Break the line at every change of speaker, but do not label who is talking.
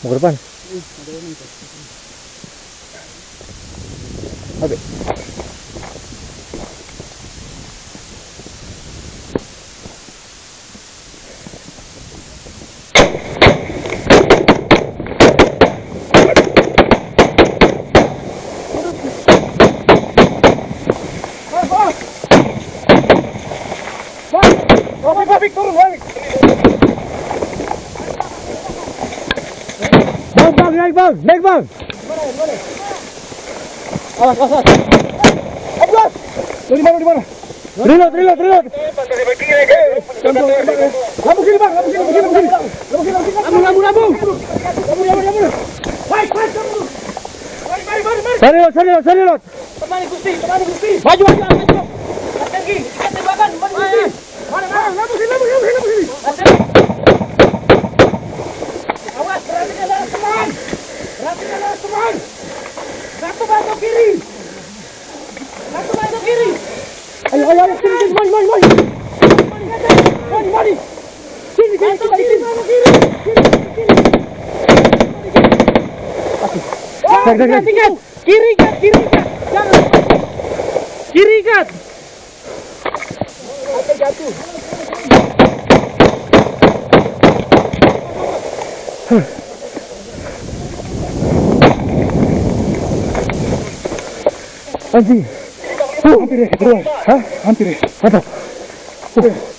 Mau ke depan? Oke.
Balik, turun, balik.
Bang, naik bang, naik bang.
Awas, awas. Awas. Di mana, di mana?
Reload.
Lampu kiri, bang, lampu kiri. Lambung. Baik, kamu. Mari.
Saya reload.
Temani Gusti. Maju. Lagi, kita tembakan, temani Gusti. Mana? Lampu sini. Awas, perhatikan arah teman. Satu bantu kiri. Ayo, sini, mari. Sini, bantu kiri.
Tingkat.
Kiri kat. Jangan. Kiri kat. Atau jatuh.
Anjing.
Hampir ya, bro.
Hah?
Hampir ya.
Mantap.